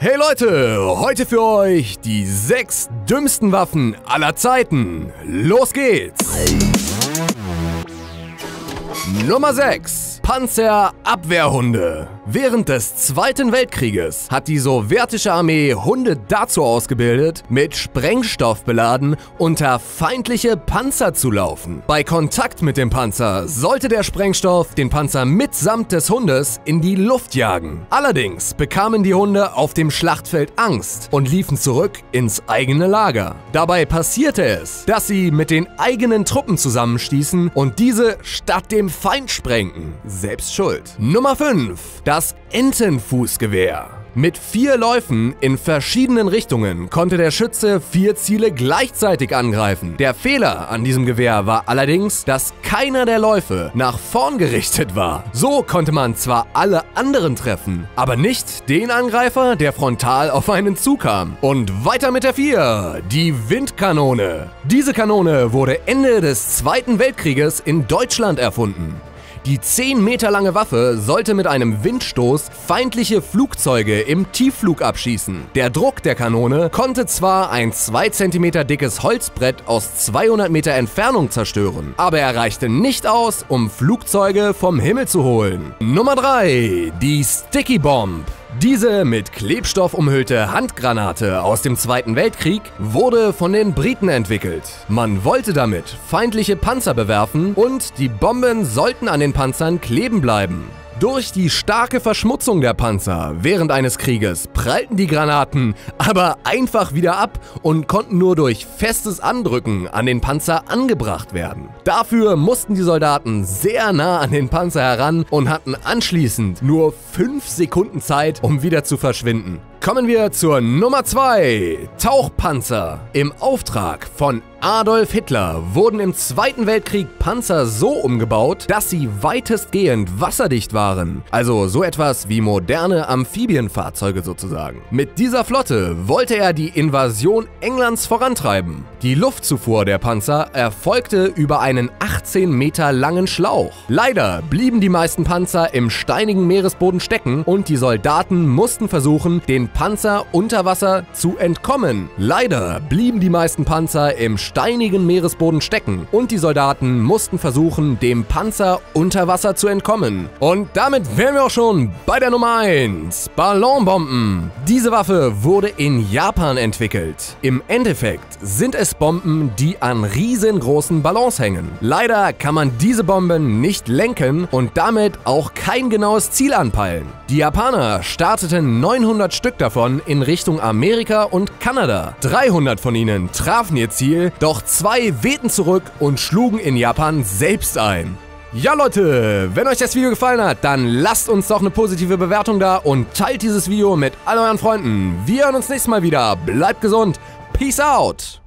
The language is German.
Hey Leute, heute für euch die 6 dümmsten Waffen aller Zeiten. Los geht's! Nummer 6. Panzerabwehrhunde. Während des Zweiten Weltkrieges hat die sowjetische Armee Hunde dazu ausgebildet, mit Sprengstoff beladen unter feindliche Panzer zu laufen. Bei Kontakt mit dem Panzer sollte der Sprengstoff den Panzer mitsamt des Hundes in die Luft jagen. Allerdings bekamen die Hunde auf dem Schlachtfeld Angst und liefen zurück ins eigene Lager. Dabei passierte es, dass sie mit den eigenen Truppen zusammenstießen und diese statt dem Feind sprengten. Selbst schuld. Nummer 5. Das Entenfußgewehr. Mit 4 Läufen in verschiedenen Richtungen konnte der Schütze 4 Ziele gleichzeitig angreifen. Der Fehler an diesem Gewehr war allerdings, dass keiner der Läufe nach vorn gerichtet war. So konnte man zwar alle anderen treffen, aber nicht den Angreifer, der frontal auf einen zukam. Und weiter mit der 4, die Windkanone. Diese Kanone wurde Ende des Zweiten Weltkrieges in Deutschland erfunden. Die 10 Meter lange Waffe sollte mit einem Windstoß feindliche Flugzeuge im Tiefflug abschießen. Der Druck der Kanone konnte zwar ein 2 cm dickes Holzbrett aus 200 Meter Entfernung zerstören, aber er reichte nicht aus, um Flugzeuge vom Himmel zu holen. Nummer 3. Die Sticky Bomb. Diese mit Klebstoff umhüllte Handgranate aus dem Zweiten Weltkrieg wurde von den Briten entwickelt. Man wollte damit feindliche Panzer bewerfen und die Bomben sollten an den Panzern kleben bleiben. Durch die starke Verschmutzung der Panzer während eines Krieges prallten die Granaten aber einfach wieder ab und konnten nur durch festes Andrücken an den Panzer angebracht werden. Dafür mussten die Soldaten sehr nah an den Panzer heran und hatten anschließend nur 5 Sekunden Zeit, um wieder zu verschwinden. Kommen wir zur Nummer 2. Tauchpanzer. Im Auftrag von Adolf Hitler wurden im Zweiten Weltkrieg Panzer so umgebaut, dass sie weitestgehend wasserdicht waren. Also so etwas wie moderne Amphibienfahrzeuge sozusagen. Mit dieser Flotte wollte er die Invasion Englands vorantreiben. Die Luftzufuhr der Panzer erfolgte über einen 18 Meter langen Schlauch. Leider blieben die meisten Panzer im steinigen Meeresboden stecken und die Soldaten mussten versuchen, den Panzer unter Wasser zu entkommen. Leider blieben die meisten Panzer im steinigen Meeresboden stecken und die Soldaten mussten versuchen, dem Panzer unter Wasser zu entkommen. Und damit wären wir auch schon bei der Nummer 1. Ballonbomben. Diese Waffe wurde in Japan entwickelt. Im Endeffekt sind es Bomben, die an riesengroßen Ballons hängen. Leider kann man diese Bomben nicht lenken und damit auch kein genaues Ziel anpeilen. Die Japaner starteten 900 Stück davon in Richtung Amerika und Kanada. 300 von ihnen trafen ihr Ziel, doch 2 wehten zurück und schlugen in Japan selbst ein. Ja Leute, wenn euch das Video gefallen hat, dann lasst uns doch eine positive Bewertung da und teilt dieses Video mit all euren Freunden. Wir hören uns nächstes Mal wieder. Bleibt gesund. Peace out.